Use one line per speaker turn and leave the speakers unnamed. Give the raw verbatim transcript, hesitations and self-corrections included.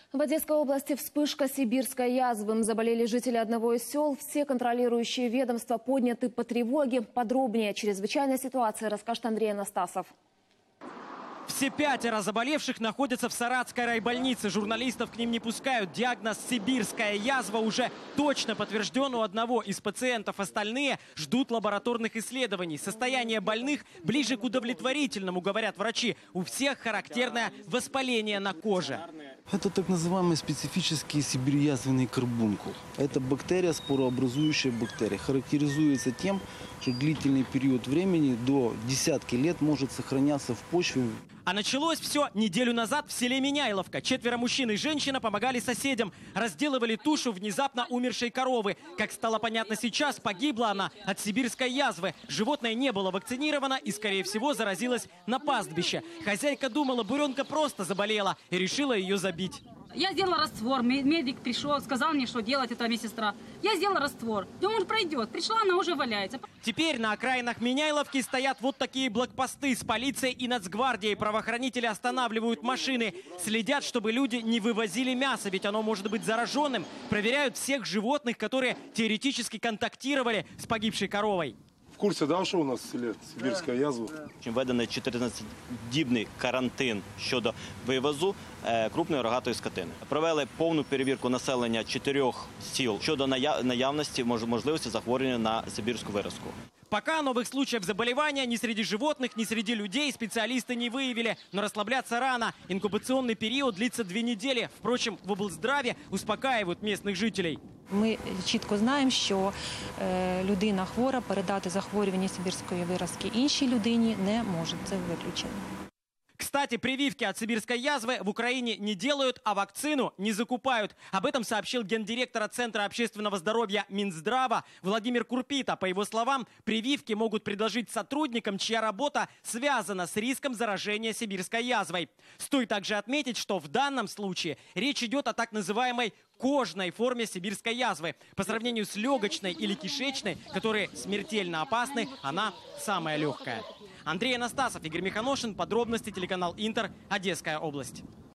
В Одесской области вспышка сибирской язвы. Заболели жители одного из сел. Все контролирующие ведомства подняты по тревоге. Подробнее о чрезвычайной ситуации расскажет Андрей Анастасов.
Все пятеро заболевших находятся в Саратской райбольнице. Журналистов к ним не пускают. Диагноз «сибирская язва» уже точно подтвержден у одного из пациентов. Остальные ждут лабораторных исследований. Состояние больных ближе к удовлетворительному, говорят врачи. У всех характерное воспаление на коже.
Это так называемый специфический сибирязвенный карбункул. Это бактерия, спорообразующая бактерия. Характеризуется тем, что длительный период времени, до десятки лет, может сохраняться в почве.
А началось все неделю назад в селе Меняйловка. Четверо мужчин и женщина помогали соседям. Разделывали тушу внезапно умершей коровы. Как стало понятно сейчас, погибла она от сибирской язвы. Животное не было вакцинировано и, скорее всего, заразилось на пастбище. Хозяйка думала, буренка просто заболела и решила ее забить.
Я сделала раствор, медик пришел, сказал мне, что делать, это медсестра. Я сделала раствор, думаю, пройдет. Пришла, она уже валяется.
Теперь на окраинах Меняйловки стоят вот такие блокпосты с полицией и нацгвардией. Правоохранители останавливают машины, следят, чтобы люди не вывозили мясо, ведь оно может быть зараженным. Проверяют всех животных, которые теоретически контактировали с погибшей коровой.
В курсі, да, що у нас в селі сибірська язва?
Введений чотирнадцятидібний карантин щодо вивозу крупної рогатої скотини. Провели повну перевірку населення чотирьох сіл щодо наявності можливості захворювання на сибірську виразку.
Пока новых случаев заболевания ни среди животных, ни среди людей специалисты не выявили. Но расслабляться рано. Инкубационный период длится две недели. Впрочем, в облздраві успокаивают местных жителей.
Ми чітко знаємо, що людина хвора передати захворювання сибірської виразки іншій людині не може. Це виключено.
Кстати, прививки от сибирской язвы в Украине не делают, а вакцину не закупают. Об этом сообщил гендиректора Центра общественного здоровья Минздрава Владимир Курпита. По его словам, прививки могут предложить сотрудникам, чья работа связана с риском заражения сибирской язвой. Стоит также отметить, что в данном случае речь идет о так называемой кожной форме сибирской язвы. По сравнению с легочной или кишечной, которые смертельно опасны, она самая легкая. Андрей Анастасов, Игорь Миханошин. Подробности телеканал Интер. Одесская область.